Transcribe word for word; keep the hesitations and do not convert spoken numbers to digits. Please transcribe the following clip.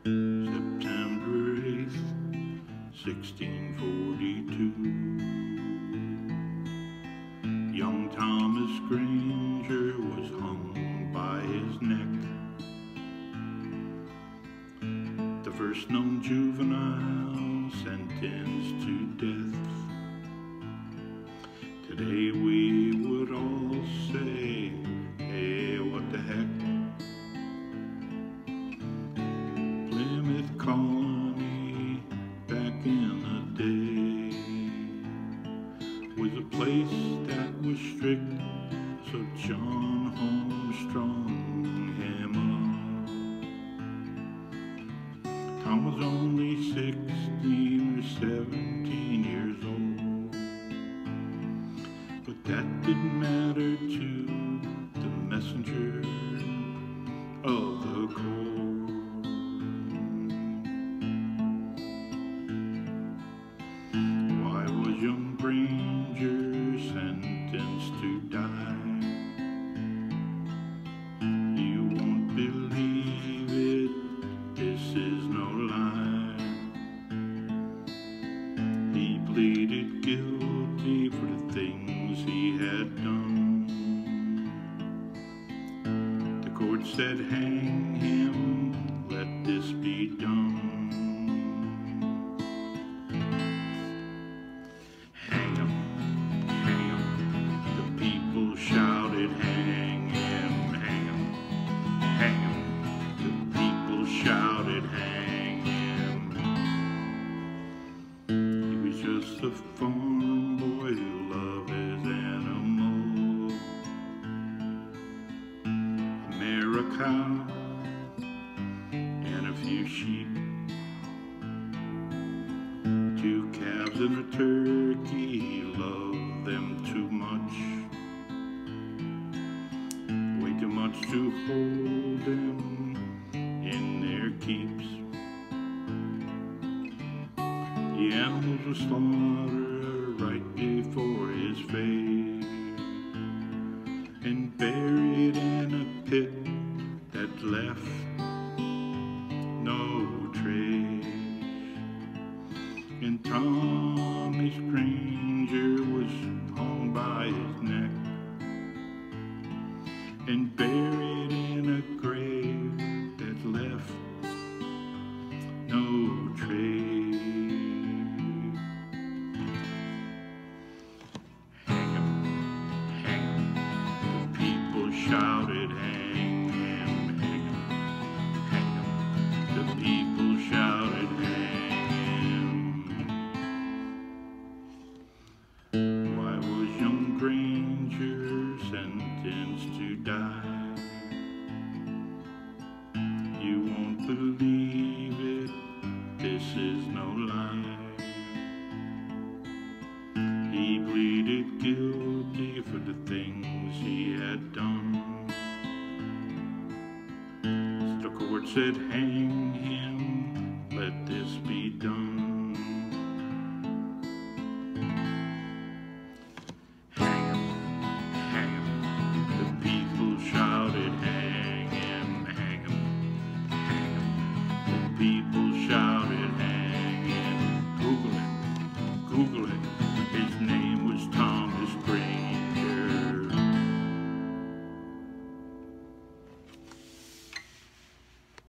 September eighth, sixteen forty-two. Young Thomas Granger was hung by his neck, the first known juvenile sentenced to death. Today we would all say, hey, what the heck? Plymouth Colony back in the day was a place that was strict, so John Holmes strung him up. Tom was only sixteen or seventeen years old, but that didn't matter to the messenger of the court. Why was young Granger sentenced to die? You won't believe it, this is no lie. He pleaded guilty for the things he had done. The court said, hang him, let this be done. Hang him, hang him, the people shouted, hang him, hang him, hang him. The people shouted, hang him. He was just a farm boy who loved his animal. A mare, a cow, and a few sheep, two calves and a turkey. He loved them too much, way too much to hold them in their keeps. The animals were slaughtered right before his face and buried in a pit that left no trace. And Thomas Granger was hung by his neck and buried in a grave that left no trace. Hang him, hang him, the people shouted, hang him, hang him, hang him. The people shouted, hang him. Why was young Granger sentenced to die? You won't believe it, this is no lie. He pleaded guilty for the things he had done. So the court said, hang him, let this be